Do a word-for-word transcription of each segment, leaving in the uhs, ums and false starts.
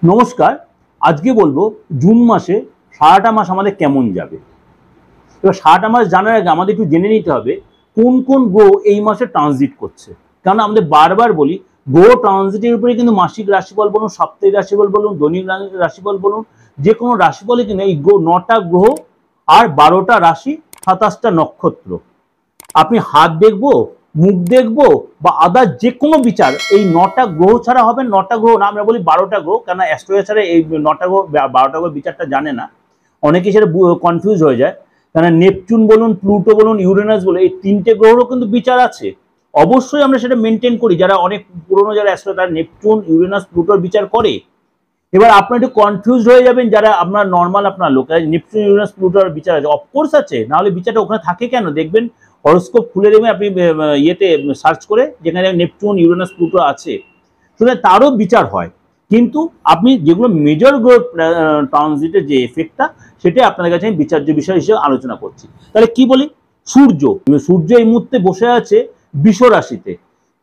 নমস্কার। আজকে বলবো জুন মাসে সারাটা মাস আমাদের কেমন যাবে। এবার সারাটা মাস জানার আগে আমাদের একটু জেনে নিতে হবে কোন কোন গ্রহ এই মাসে ট্রানজিট করছে। কারণ আমাদের বারবার বলি গ্রহ ট্রানজিটের উপরে কিন্তু মাসিক রাশিফল বলুন, সাপ্তাহিক রাশিফল বলুন, দৈনিক রাশিফল বলুন, যে কোনো রাশিফলে কিন্তু এই গ্রহ নটা গ্রহ আর বারোটা রাশি, সাতাশটা নক্ষত্র। আপনি হাত দেখবো, মুখ দেখবো বা আদার যে কোনো বিচার এই নটা গ্রহ ছাড়া হবে। নটা গ্রহ না, আমরা বলি বারোটা গ্রহ, কেন অ্যাস্ট্রোলজি ছাড়া এই নটা গ্রহ বারোটা গ্রহ বিচারটা জানে না, অনেকে সেটা কনফিউজ হয়ে যায়। কেন নেপচুন বলুন, প্লুটো বলুন, ইউরেনাস বলুন, এই তিনটে গ্রহেরও কিন্তু বিচার আছে। অবশ্যই আমরা সেটা মেনটেন করি, যারা অনেক পুরোনো যারা অ্যাস্ট্রোলজি তারা নেপচুন, ইউরেনাস, প্লুটোর বিচার করে। এবার আপনার একটু কনফিউজ হয়ে যাবেন যারা আপনার নর্মাল আপনার লোক, নেপচুন, ইউরেনাস, প্লুটোর বিচার আছে, অফকোর্স আছে, নাহলে বিচারটা ওখানে থাকে কেন? দেখবেন হরোস্কোপ খুলে দেবেন আপনি ইয়েতে সার্চ করে, যেখানে নেপচুন, ইউরেনাস, প্লুটো আছে, সুতরাং তারও বিচার হয়। কিন্তু আপনি যেগুলো মেজর গ্রহ ট্রানজিটের যে এফেক্টটা, সেটাই আপনাদের কাছে আমি বিচার্য বিষয় হিসেবে আলোচনা করছি। তাহলে কি বলি, সূর্য সূর্য এই মুহূর্তে বসে আছে বৃষ রাশিতে,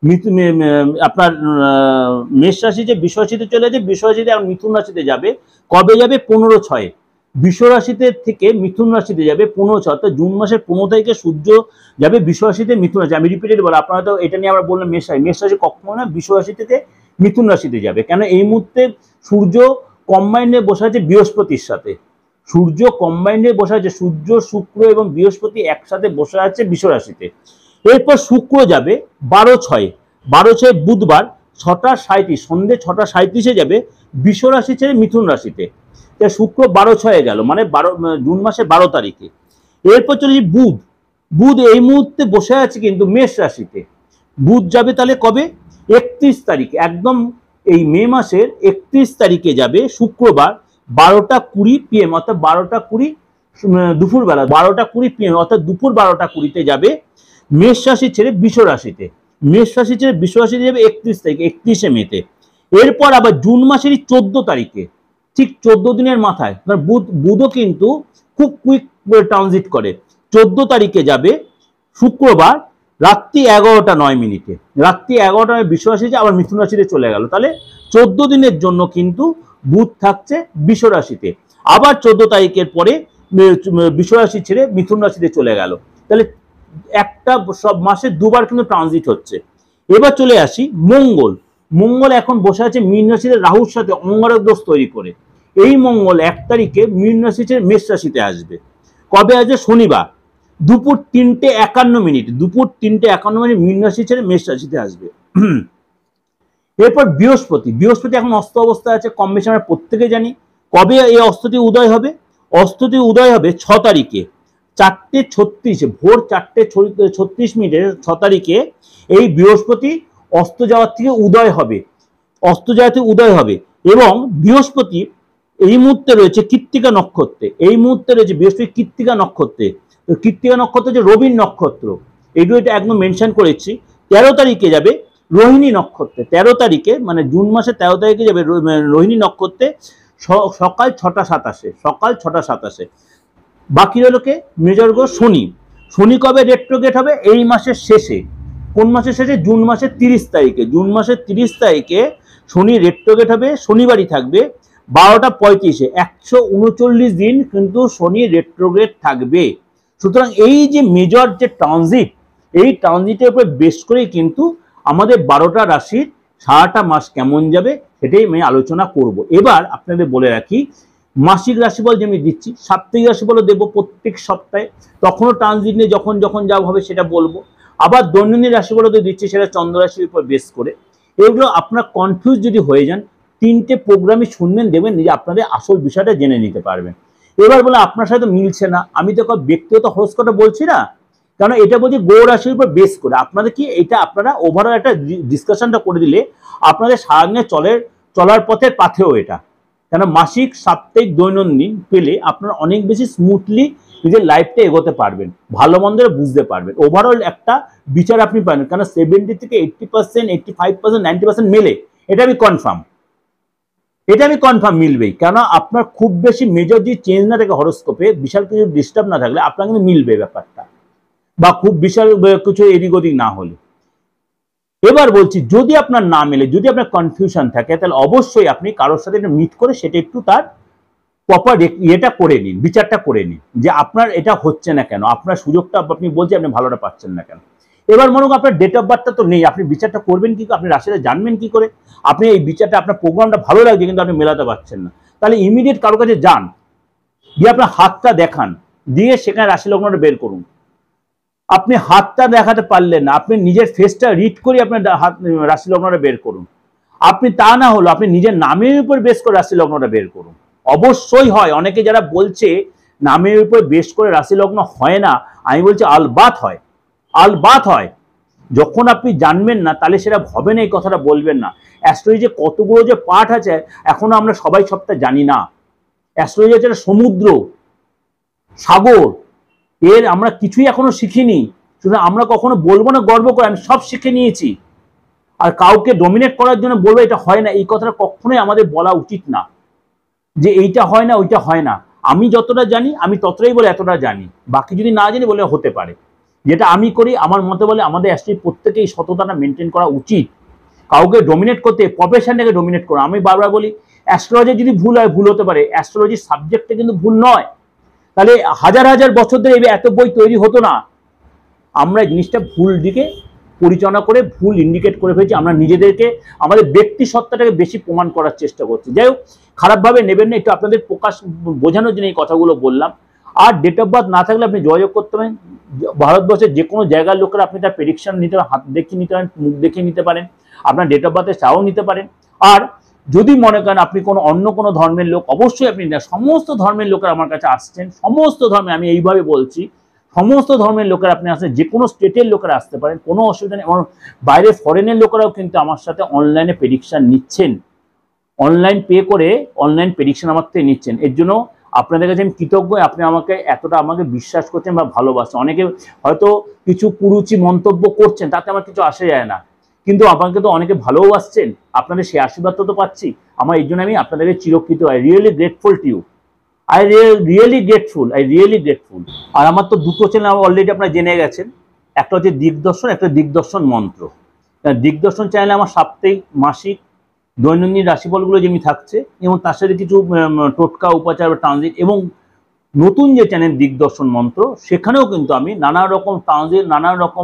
আপনার মেষ রাশি যে বৃষ রাশিতে চলে যাচ্ছে, বৃষ রাশিতে এখন মিথুন রাশিতে যাবে। কবে যাবে? পনেরো ছয়ে। বৃষ রাশিতে থেকে মিথুন রাশিতে যাবে পনেরো ছয়, অর্থাৎ জুন মাসের পনেরো তারিখে সূর্য যাবে বৃষ রাশিতে মিথুন রাশি। আমি রিপিটেড বলো, আপনারা তো এটা নিয়ে আবার বললেন মেষ রাশি, মেষ রাশি কখনো না, বৃষ রাশি থেকে মিথুন রাশিতে যাবে। কেন এই মুহূর্তে সূর্য কম্বাইন্ডে বসে আছে বৃহস্পতির সাথে, সূর্য কম্বাইন্ডে বসে আছে, সূর্য, শুক্র এবং বৃহস্পতি একসাথে বসে আছে বৃষ রাশিতে। এরপর শুক্র যাবে বারো ছয়ে, বারো ছয় বুধবার ছটা সাঁইত্রিশ, সন্ধ্যে ছটা সাঁইত্রিশে যাবে বৃষ রাশি ছেড়ে মিথুন রাশিতে। শুক্র বারো ছয়ে গেল, মানে বারো জুন মাসের বারো তারিখে। এরপর চলেছি বুধ, বুধ এই মুহূর্তে বসে আছে কিন্তু মেষ রাশিতে। বুধ যাবে তাহলে কবে? একত্রিশ তারিখে, একদম এই মে মাসের একত্রিশ তারিখে যাবে শুক্রবার বারোটা কুড়ি পিএম, অর্থাৎ বারোটা কুড়ি দুপুর বেলা, বারোটা কুড়ি পিএম অর্থাৎ দুপুর বারোটা কুড়িতে যাবে মেষ রাশি ছেড়ে বৃষ রাশিতে। মেষ রাশি ছেড়ে বৃষ রাশিতে যাবে একত্রিশ তারিখে, একত্রিশে মেতে। এরপর আবার জুন মাসেরই চোদ্দ তারিখে, ঠিক চোদ্দ দিনের মাথায়, বুধ বুধও কিন্তু খুব কুইক ট্রানজিট করে। চোদ্দ তারিখে যাবে শুক্রবার রাত্রি এগারোটা নয় মিনিটে, রাত্রি এগারোটা বৃষ রাশিতে আবার মিথুন রাশিতে চলে গেল। তাহলে চোদ্দ দিনের জন্য কিন্তু বুধ থাকছে বৃষ রাশিতে। আবার চোদ্দ তারিখের পরে বৃষ রাশি ছেড়ে মিথুন রাশিতে চলে গেল। তাহলে একটা সব মাসে দুবার কিন্তু ট্রানজিট হচ্ছে। এবার চলে আসি মঙ্গল, মঙ্গল এখন বসে আছে মীন রাশিতে রাহুর সাথে অঙ্গারক দোষ তৈরি করে। এই মঙ্গল এক তারিখে মীন রাশি ছেড়ে মেষ রাশিতে আসবে। কবে আসবে? শনিবার দুপুর তিনটে একান্ন মিনিট, দুপুর তিনটে একান্ন মিনিট মীন রাশি ছেড়ে মেষ রাশিতে আসবে। এরপর বৃহস্পতি, বৃহস্পতি এখন অস্ত অবস্থায় আছে, কম বেশি আমরা প্রত্যেকে জানি। কবে এই অস্তটি উদয় হবে? অস্তটি উদয় হবে ছ তারিখে চারটে ছত্রিশে, ভোর চারটে ছত্রিশ মিনিটে ছ তারিখে এই বৃহস্পতি অস্ত যাওয়ার থেকে উদয় হবে, অস্ত যাওয়া থেকে উদয় হবে। এবং বৃহস্পতি এই মুহূর্তে রয়েছে কৃত্তিকা নক্ষত্রে, এই মুহূর্তে রয়েছে বৃহস্পতি কৃত্তিকা নক্ষত্রে। কৃত্তিকা নক্ষত্র হচ্ছে রবির নক্ষত্র, এইটু এটা একদম মেনশন করেছি। তেরো তারিখে যাবে রোহিণী নক্ষত্রে, তেরো তারিখে মানে জুন মাসের তেরো তারিখে যাবে রোহিণী নক্ষত্রে সকাল ছটা সাতাশে, সকাল ছটা সাতাশে। বাকি রইলকে মেজর গ্রহ শনি, শনি কবে রেট্রোগেট হবে? এই মাসের শেষে। কোন মাসের শেষে? জুন মাসের তিরিশ তারিখে, জুন মাসের তিরিশ তারিখে শনি রেট্রোগেট হবে, শনিবারই থাকবে বারোটা পঁয়ত্রিশে, একশো উনচল্লিশ দিন কিন্তু শনি রেট্রোগেট থাকবে। সুতরাং এই যে মেজর যে ট্রানজিট, এই ট্রানজিটের উপরে বেস করেই কিন্তু আমাদের বারোটা রাশির সারাটা মাস কেমন যাবে সেটাই আমি আলোচনা করব। এবার আপনাদের বলে রাখি, মাসিক রাশিফল যেমনি দিচ্ছি, সাপ্তাহিক রাশিফলও দেবো প্রত্যেক সপ্তাহে, তখনও ট্রানজিট নিয়ে যখন যখন যা হবে সেটা বলবো। আবার দৈনন্দিন রাশিফলও তো দিচ্ছি, সেটা চন্দ্র রাশির উপর বেস করে। এগুলো আপনার কনফিউজ যদি হয়ে যান, তিনটে প্রোগ্রামই শুনবেন, দেবেন নিজে আপনাদের আসল বিষয়টা জেনে নিতে পারবেন। এবার বলে আপনার সাথে মিলছে না, আমি তো ব্যক্তিগত হরোস্কোপটা বলছি না, কারণ এটা বলছি গ্রহ রাশির উপর বেস করে। আপনাদের কি এটা আপনারা ওভারঅল একটা ডিসকাশনটা করে দিলে আপনাদের সারাদিনে চলের চলার পথের পাথেও এটা, কেন মাসিক, সাপ্তাহিক, দৈনন্দিন পেলে আপনারা অনেক বেশি স্মুথলি নিজের লাইফটা এগোতে পারবেন, ভালো মন্দ বুঝতে পারবেন, ওভারঅল একটা বিচার আপনি পাবেন। কেন সেভেন্টি থেকে eighty percent eighty five percent ninety percent মেলে, এটা আমি কনফার্ম, এটা আমি কনফার্ম মিলবেই। কেন আপনার খুব বেশি মেজর যে চেঞ্জ না থাকে হরোস্কোপে, বিশাল কিছু ডিস্টার্ব না থাকলে আপনার কিন্তু মিলবে ব্যাপারটা, বা খুব বিশাল কিছু এদিক ওদিক না হলে। এবার বলছি, যদি আপনার না মেলে, যদি আপনার কনফিউশন থাকে, তাহলে অবশ্যই আপনি কারোর সাথে মিট করে সেটা একটু তার প্রপার ইয়েটা করে নিন, বিচারটা করে নিন যে আপনার এটা হচ্ছে না কেন, আপনার সুযোগটা আপনি বলছেন আপনি ভালোটা পাচ্ছেন না কেন। এবার মনে করুন আপনার ডেট অফ বার্থটা তো নেই, আপনি বিচারটা করবেন কি, আপনি রাশিটা জানবেন কি করে? আপনি এই বিচারটা, আপনার প্রোগ্রামটা ভালো লাগছে কিন্তু আপনি মেলাতে পারছেন না, তাহলে ইমিডিয়েট কারোর কাছে যান, দিয়ে আপনার হাতটা দেখান, দিয়ে সেখানে রাশি লগ্নটা বের করুন। আপনি হাতটা দেখাতে পারলেন না, আপনি নিজের ফেসটা রিড করে আপনার হাত রাশি লগ্নটা বের করুন। আপনি তা না হলো আপনি নিজের নামের উপর বেস করে রাশি লগ্নটা বের করুন। অবশ্যই হয়, অনেকে যারা বলছে নামের উপর বেস করে রাশি লগ্ন হয় না, আমি বলছি আলবাত হয়, আলবাত হয়। যখন আপনি জানবেন না তাহলে সেটা হবে না, এই কথাটা বলবেন না। অ্যাস্ট্রোলজি যে কতগুলো যে পার্ট আছে এখনো আমরা সবাই সবটা জানি না। অ্যাস্ট্রোলজি হচ্ছে একটা সমুদ্র, সাগর, এর আমরা কিছুই এখনো শিখিনি। সুতরাং আমরা কখনো বলবো না গর্ব করে আমি সব শিখে নিয়েছি, আর কাউকে ডমিনেট করার জন্য বলবো এটা হয় না, এই কথাটা কখনোই আমাদের বলা উচিত না যে এইটা হয় না ওইটা হয় না। আমি যতটা জানি আমি ততটাই বলে এতটা জানি, বাকি যদি না জানি বলে হতে পারে। যেটা আমি করি আমার মতে বলে আমাদের অ্যাস্ট্রোলজি প্রত্যেকেই সততাটা মেনটেন করা উচিত। কাউকে ডমিনেট করতে, প্রফেশনটাকে ডমিনেট করা, আমি বারবার বলি অ্যাস্ট্রোলজি যদি ভুল হয় ভুল হতে পারে, অ্যাস্ট্রোলজির সাবজেক্টটা কিন্তু ভুল নয়। তাহলে হাজার হাজার বছর ধরে এত বই তৈরি হতো না। আমরা জিনিসটা ভুল দিকে পরিচালনা করে ভুল ইন্ডিকেট করে ফেলছি, আমরা নিজেদেরকে আমাদের ব্যক্তি সত্তাটাকে বেশি প্রমাণ করার চেষ্টা করছি। যাই হোক, খারাপভাবে নেবেন না, একটু আপনাদের প্রকাশ বোঝানোর জন্য এই কথাগুলো বললাম। আর ডেট অফ বার্থ না থাকলে আপনি যোগাযোগ করতে পারেন, ভারতবর্ষের যে কোনো জায়গার লোকেরা আপনি তার প্রেডিকশন নিতে পারেন, হাত দেখিয়ে নিতে পারেন, মুখ দেখিয়ে নিতে পারেন, আপনার ডেট অফ বার্থের চাও নিতে পারেন। আর যদি মনে করেন আপনি কোনো অন্য কোনো ধর্মের লোক, অবশ্যই আপনি না, সমস্ত ধর্মের লোকেরা আমার কাছে আসছেন, সমস্ত ধর্মে, আমি এইভাবে বলছি সমস্ত ধর্মের লোকেরা আপনি আসেন, যে কোনো স্টেটের লোকেরা আসতে পারেন, কোনো অসুবিধা নেই। এবং বাইরে ফরেনের লোকেরাও কিন্তু আমার সাথে অনলাইনে প্রেডিকশন নিচ্ছেন, অনলাইন পে করে অনলাইন প্রেডিকশন আমার থেকে নিচ্ছেন। এর জন্য আপনাদের কাছে আমি কৃতজ্ঞ, আপনি আমাকে এতটা আমাকে বিশ্বাস করছেন বা ভালোবাসেন। অনেকে হয়তো কিছু কুরুচি মন্তব্য করছেন, তাতে আমার কিছু আসে যায় না, কিন্তু আমাকে তো অনেকে ভালোবাসছেন, আপনাদের সেই আশীর্বাদ তো পাচ্ছি। আমার এই জন্য আমি আপনাদেরকে চিরকৃত, I really grateful to you, I really grateful, I really grateful. আর আমার তো দুটো চ্যানেল অলরেডি আপনারা জেনে গেছেন, একটা হচ্ছে দিগদর্শন, একটা দিগদর্শন মন্ত্র। দিগদর্শন চ্যানেলে আমার সাপ্তাহিক, মাসিক, দৈনন্দিন রাশিফলগুলো যেমনি থাকছে, এবং তার সাথে কিছু টোটকা, উপাচার বা ট্রানজিট, এবং নতুন যে চ্যানেল দিগদর্শন মন্ত্র, সেখানেও কিন্তু আমি নানা রকম ট্রানজিট, নানা রকম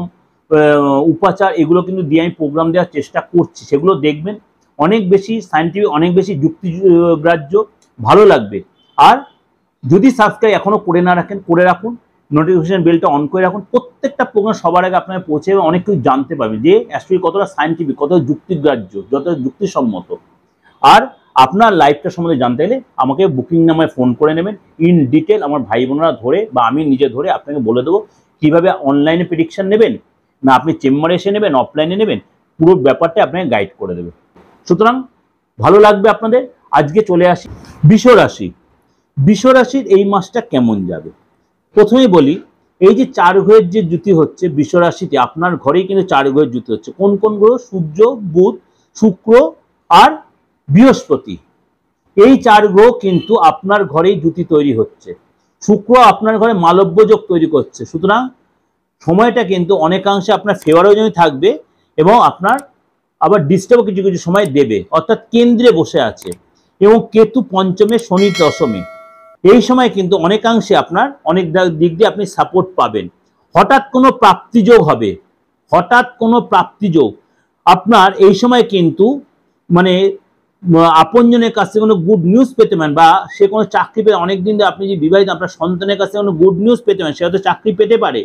উপাচার, এগুলো কিন্তু দিয়ে আমি প্রোগ্রাম দেওয়ার চেষ্টা করছি। সেগুলো দেখবেন, অনেক বেশি সায়েন্টিফিক, অনেক বেশি যুক্তিগ্রাহ্য, ভালো লাগবে। আর যদি সাবস্ক্রাইব এখনো করে না রাখেন, করে রাখুন, নোটিফিকেশন বেলটা অন করে রাখুন, প্রত্যেকটা প্রোগ্রাম সবার আগে আপনার পৌঁছে যাবে, অনেক কিছু জানতে পারবেন যে অ্যাকচুয়ালি কতটা সায়েন্টিফিক, কতটা যুক্তিগ্রাহ্য, যতটা যুক্তিসম্মত। আর আপনার লাইফটা সম্বন্ধে জানতে গেলে আমাকে বুকিং নাম্বারে ফোন করে নেবেন, ইন ডিটেল আমার ভাই বোনরা ধরে বা আমি নিজে ধরে আপনাকে বলে দেবো কীভাবে অনলাইনে প্রেডিকশন নেবেন, না আপনি চেম্বারে এসে নেবেন, অফলাইনে নেবেন, পুরো ব্যাপারটা আপনাকে গাইড করে দেবে। সুতরাং ভালো লাগবে আপনাদের। আজকে চলে আসি বৃষ রাশি। বৃষ রাশির এই মাসটা কেমন যাবে? প্রথমেই বলি, এই যে চার গ্রহের যে জুতি হচ্ছে বৃষ রাশিতে, আপনার ঘরেই কিন্তু চার গ্রহের জুতি হচ্ছে। কোন কোন গ্রহ? সূর্য, বুধ, শুক্র আর বৃহস্পতি। এই চার গ্রহ কিন্তু আপনার ঘরেই জুতি তৈরি হচ্ছে। শুক্র আপনার ঘরে মালব্য যোগ তৈরি করছে। সুতরাং সময়টা কিন্তু অনেকাংশে আপনার ফেভারের জন্য থাকবে, এবং আপনার আবার ডিস্টার্বও কিছু কিছু সময় দেবে, অর্থাৎ কেন্দ্রে বসে আছে। এবং কেতু পঞ্চমে, শনি দশমে। এই সময় কিন্তু অনেকাংশে আপনার অনেক দিক দিয়ে আপনি সাপোর্ট পাবেন। হঠাৎ কোনো প্রাপ্তিযোগ হবে, হঠাৎ কোনো প্রাপ্তিযোগ আপনার এই সময় কিন্তু, মানে আপনজনের কাছ থেকে কোনো গুড নিউজ পেতে পারেন, বা সে কোনো চাকরি পেয়ে, অনেকদিন ধরে আপনি যে বিবাহিত, আপনার সন্তানের কাছ থেকে কোনো গুড নিউজ পেতে পারেন, সে হয়তো চাকরি পেতে পারে।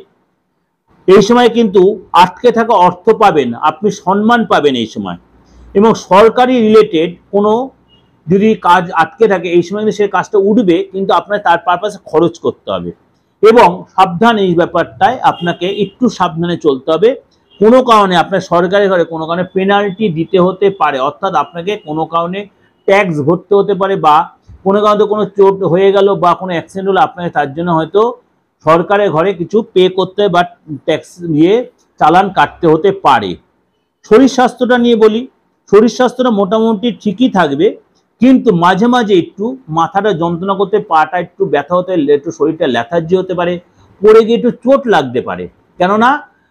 এই সময় কিন্তু আটকে থাকা অর্থ পাবেন, আপনি সম্মান পাবেন এই সময়। এবং সরকারি রিলেটেড কোনো যদি কাজ আটকে থাকে, এই সময় কিন্তু সে কাজটা উঠবে, কিন্তু আপনার তার পারপাসে খরচ করতে হবে। এবং সাবধান, এই ব্যাপারটায় আপনাকে একটু সাবধানে চলতে হবে। কোনো কারণে আপনার সরকারি ঘরে কোনো কারণে পেনাল্টি দিতে হতে পারে, অর্থাৎ আপনাকে কোনো কারণে ট্যাক্স ভরতে হতে পারে, বা কোনো কারণে কোনো চোট হয়ে গেল বা কোনো অ্যাক্সিডেন্ট হলো, আপনাকে তার জন্য হয়তো সরকারের ঘরে কিছু পে করতে বা ট্যাক্স দিয়ে চালান কাটতে হতে পারে। শরীর স্বাস্থ্যটা নিয়ে বলি, শরীর স্বাস্থ্যটা মোটামুটি ঠিকই থাকবে, কিন্তু মাঝে মাঝে একটু মাথাটা যন্ত্রণা করতে, পাটা একটু ব্যথা হতে, একটু শরীরটা ল্যাথার্জি হতে পারে, পড়ে গিয়ে একটু চোট লাগতে পারে। কেননা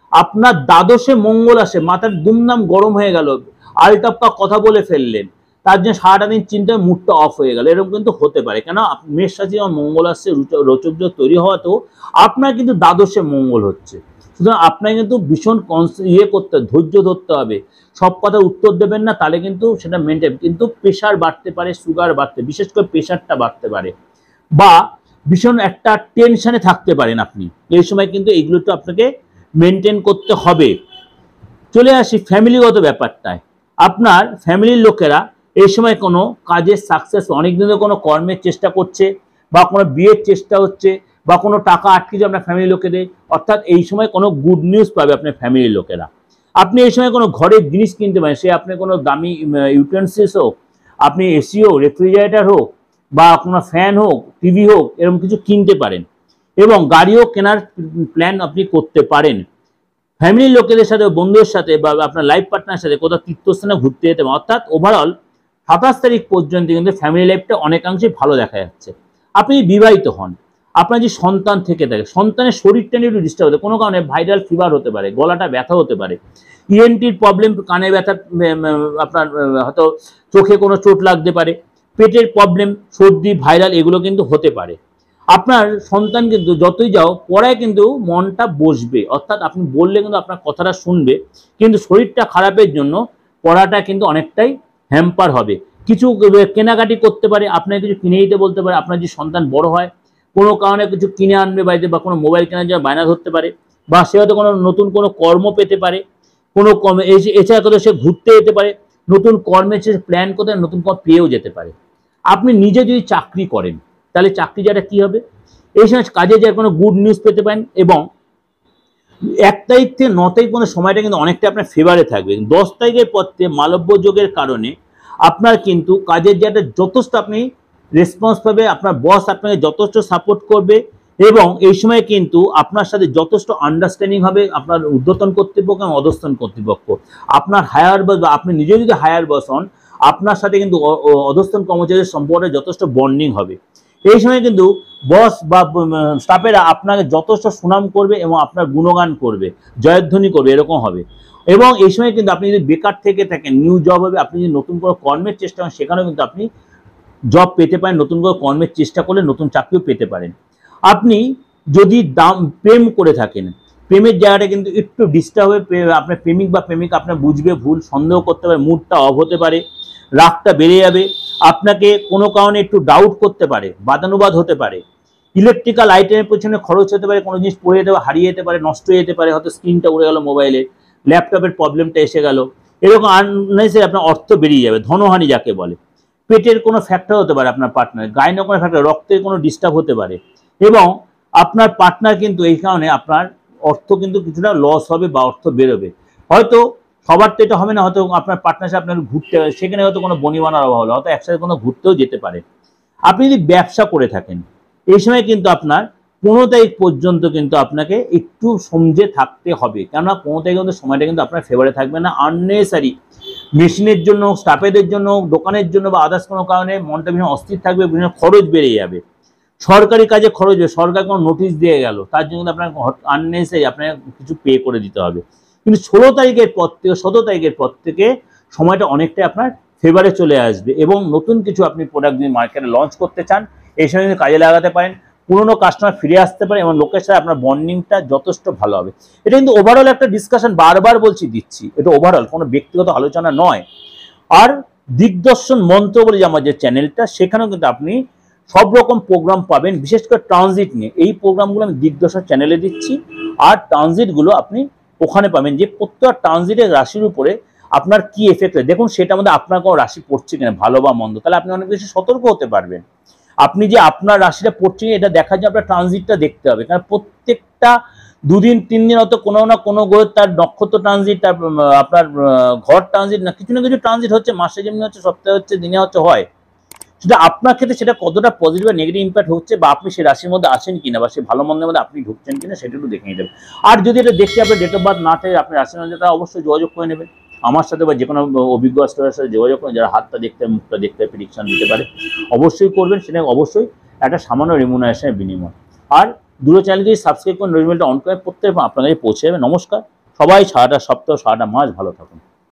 আপনার দ্বাদশে মঙ্গল আসে, মাথার দুমদাম গরম হয়ে গেল, আলটাপকা কথা বলে ফেললেন, তার জন্য সারাটা দিন চিন্তায় মুডটা অফ হয়ে গেল, এরকম কিন্তু হতে পারে। কেন মেষ রাশি যখন মঙ্গল আসছে রোচক যোগ তৈরি হওয়াতেও আপনার কিন্তু দ্বাদশে মঙ্গল হচ্ছে। সুতরাং আপনাকে কিন্তু ভীষণ ইয়ে করতে, ধৈর্য ধরতে হবে। সব কথার উত্তর দেবেন না, তাহলে কিন্তু সেটা মেনটেন, কিন্তু প্রেশার বাড়তে পারে, সুগার বাড়তে, বিশেষ করে প্রেশারটা বাড়তে পারে, বা ভীষণ একটা টেনশনে থাকতে পারেন আপনি। এই সময় কিন্তু এইগুলো তো আপনাকে মেনটেন করতে হবে। চলে আসি ফ্যামিলিগত ব্যাপারটায়। আপনার ফ্যামিলির লোকেরা এই সময় কোনো কাজের সাকসেস, অনেক দিনের কোনো কর্মের চেষ্টা করছে, বা কোনো বিয়ের চেষ্টা হচ্ছে, বা কোনো টাকা আটকে যায় আপনার ফ্যামিলির লোকেদের, অর্থাৎ এই সময় কোনো গুড নিউজ পাবে আপনার ফ্যামিলির লোকেরা। আপনি এই সময় কোনো ঘরের জিনিস কিনতে পারেন, সে আপনি কোনো দামি ইউটেন্সিলস হোক, আপনি এসি হোক, রেফ্রিজারেটার হোক, বা কোনো ফ্যান হোক, টিভি হোক, এরকম কিছু কিনতে পারেন, এবং গাড়িও কেনার প্ল্যান আপনি করতে পারেন। ফ্যামিলির লোকেদের সাথে, বন্ধুদের সাথে, বা আপনার লাইফ পার্টনারের সাথে কোথাও তীর্থস্থানে ঘুরতে যেতে পারেন। অর্থাৎ ওভারঅল সাতাশ তারিখ পর্যন্ত কিন্তু ফ্যামিলি লাইফটা অনেকাংশে ভালো দেখা যাচ্ছে। আপনি বিবাহিত হন, আপনার যে সন্তান থেকে থাকে, সন্তানের শরীরটা নিয়ে একটু ডিস্টার্ব হতে, কোনো কারণে ভাইরাল ফিভার হতে পারে, গলাটা ব্যথা হতে পারে, ইএনটির প্রবলেম, কানে ব্যথা, আপনার হয়তো চোখে কোনো চোট লাগতে পারে, পেটের প্রবলেম, সর্দি, ভাইরাল, এগুলো কিন্তু হতে পারে। আপনার সন্তান কিন্তু যতই যাও পড়ায় কিন্তু মনটা বসবে, অর্থাৎ আপনি বললে কিন্তু আপনার কথাটা শুনবে, কিন্তু শরীরটা খারাপের জন্য পড়াটা কিন্তু অনেকটাই হ্যাম্পার হবে। কিছু কেনাকাটি করতে পারে, আপনাকে কিছু কিনে দিতে বলতে পারে। আপনার যে সন্তান বড় হয়, কোনো কারণে কিছু কিনে আনবে বাড়িতে, বা কোনো মোবাইল কেনার জন্য বায়না ধরতে পারে, বা সে হয়তো কোনো নতুন কোনো কর্ম পেতে পারে, কোনো কর্মে এছাড়া কোথাও সে ঘুরতে যেতে পারে, নতুন কর্মের সে প্ল্যান করতে নতুন কর্ম পেয়েও যেতে পারে। আপনি নিজে যদি চাকরি করেন, তাহলে চাকরি যারা কি হবে, এই সময় কাজে যার কোনো গুড নিউজ পেতে পারেন। এবং এক তারিখ থেকে ন তারিখ পর্যন্ত সময়টা কিন্তু অনেকটা আপনার ফেভারে থাকবে। দশ তারিখের পর থেকে মালব্য যোগের কারণে আপনার কিন্তু কাজের জায়গাটা যথেষ্ট আপনি রেসপন্স পাবে, আপনার বস আপনাকে যথেষ্ট সাপোর্ট করবে, এবং এই সময় কিন্তু আপনার সাথে যথেষ্ট আন্ডারস্ট্যান্ডিং হবে আপনার ঊর্ধ্বতন কর্তৃপক্ষ এবং অধস্তন কর্তৃপক্ষ। আপনার হায়ার বস, বা আপনি নিজে যদি হায়ার বস হন, আপনার সাথে কিন্তু অধস্তন কর্মচারীদের সম্পর্কে যথেষ্ট বন্ডিং হবে। এই সময় কিন্তু বস বা স্টাফেরা আপনাকে যথেষ্ট সুনাম করবে এবং আপনার গুণগান করবে, জয়ধ্বনি করবে, এরকম হবে। এবং এই সময় কিন্তু আপনি যদি বেকার থেকে থাকেন, নিউ জব হবে, আপনি যদি নতুন কোনো কর্মের চেষ্টা করেন, সেখানেও কিন্তু আপনি জব পেতে পারেন, নতুন করে কর্মের চেষ্টা করলে নতুন চাকরিও পেতে পারেন। আপনি যদি দাম প্রেম করে থাকেন, প্রেমের জায়গাটা কিন্তু একটু ডিস্টার্ব হবে, আপনার প্রেমিক বা প্রেমিকা আপনার বুঝবে ভুল, সন্দেহ করতে পারে, মুডটা অফ হতে পারে, রাগটা বেড়ে যাবে, আপনাকে কোনো কারণে একটু ডাউট করতে পারে, বাদানুবাদ হতে পারে, ইলেকট্রিক্যাল আইটেমের পেছনে খরচ হতে পারে, কোনো জিনিস পড়ে যেতে পারে, হারিয়ে যেতে পারে, নষ্ট হয়ে যেতে পারে, হয়তো স্ক্রিনটা উড়ে গেল মোবাইলে, ল্যাপটপের প্রবলেমটা এসে গেল, এরকম আননেসেসারি আপনার অর্থ বেরিয়ে যাবে, ধনহানি যাকে বলে। পেটের কোনো ফ্যাক্টর হতে পারে আপনার পার্টনার, গাইনো কোনো ফ্যাক্টর, রক্তের কোনো ডিস্টার্ব হতে পারে, এবং আপনার পার্টনার কিন্তু এই কারণে আপনার অর্থ কিন্তু কিছুটা লস হবে বা অর্থ বেরোবে। হয়তো সবার তো এটা হবে না, হয়তো আপনার পার্টনারশিপ আপনার ঘুরতে, সেখানে হয়তো কোনো বনিবানার অভাব হলো, হয়তো একসাথে কোনো ঘুরতেও যেতে পারে। আপনি যদি ব্যবসা করে থাকেন, এই সময় কিন্তু আপনার পনেরো তারিখ পর্যন্ত কিন্তু আপনাকে একটু সমঝে থাকতে হবে, কেননা পনেরো তারিখ পর্যন্ত সময়টা কিন্তু আপনার ফেভারে থাকবে না। আননেসারি মেশিনের জন্য, স্টাফেদের জন্য, দোকানের জন্য, বা আদার্স কোনো কারণে মনটা ভীষণ অস্থির থাকবে, বিভিন্ন খরচ বেড়ে যাবে, সরকারি কাজে খরচ হবে, সরকার কোনো নোটিশ দিয়ে গেল, তার জন্য আপনার আননেসারি আপনাকে কিছু পে করে দিতে হবে। কিন্তু ষোলো তারিখের পর থেকে, সতেরো তারিখের পর থেকে সময়টা অনেকটাই আপনার ফেভারে চলে আসবে, এবং নতুন কিছু আপনি প্রোডাক্ট যদি মার্কেটে লঞ্চ করতে চান, এই সময় কিন্তু কাজে লাগাতে পারেন, পুরনো কাস্টমার ফিরে আসতে পারে, এবং লোকের সাথে আপনার বন্ডিংটা যথেষ্ট ভালো হবে। এটা কিন্তু ওভারঅল একটা ডিসকাশন, বারবার বলছি দিচ্ছি, এটা ওভারঅল কোনো ব্যক্তিগত আলোচনা নয়। আর দিগদর্শন মন্ত্র বলে যে আমার যে চ্যানেলটা, সেখানেও কিন্তু আপনি সব রকম প্রোগ্রাম পাবেন, বিশেষ করে ট্রানজিট নিয়ে। এই প্রোগ্রামগুলো আমি দিগদর্শন চ্যানেলে দিচ্ছি, আর ট্রানজিটগুলো আপনি ওখানে পাবেন, যে প্রত্যেক ট্রানজিটের রাশির উপরে আপনার কি এফেক্ট হয়, দেখুন সেটা মধ্যে আপনার কোনো রাশি পড়ছে কিনা, ভালো বা মন্দ, তাহলে আপনি অনেক বেশি সতর্ক হতে পারবেন। আপনি যে আপনার রাশিটা পড়ছে এটা দেখার জন্য আপনার ট্রানজিটটা দেখতে হবে, কারণ প্রত্যেকটা দুদিন তিন দিন হয়তো কোনো না কোনো গ্রহ, তার নক্ষত্র ট্রানজিট, তার আপনার ঘর ট্রানজিট, না কিছু না কিছু ট্রানজিট হচ্ছে, মাসে যেমনি হচ্ছে, সপ্তাহে হচ্ছে, দিনে হচ্ছে, হয়। সেটা আপনার ক্ষেত্রে সেটা কতটা পজিটিভ বা নেগেটিভ ইম্প্যাক্ট হচ্ছে, বা আপনি সেই রাশির মধ্যে আছেন কিনা, বা সেই ভালো মন্দের মধ্যে আপনি ঢুকছেন কিনা, সেটা একটু দেখে নিতে হবে। আর যদি এটা দেখতে আপনার ডেট অফ বার্থ না থাকে, আপনি রাশির মধ্যে, তারা অবশ্যই যোগাযোগ করে নেবেন আমার সাথে, বা যে কোনো অভিজ্ঞ অ্যাস্ট্রোলজারের সাথে যোগাযোগ করেন, যারা হাতটা দেখতে, মুখটা দেখতে, প্রেডিকশন দিতে পারে, অবশ্যই করবেন। সেটা অবশ্যই একটা সামান্য রেমুনারেশনের বিনিময়। আর দুটো চ্যানেল যদি সাবস্ক্রাইব করেন, নোটিফিকেশনটা অন করে প্রত্যেক আপনার কাছে পৌঁছে যাবে। নমস্কার। সবাই সারাটা সপ্তাহ সারাটা মাস ভালো থাকুন।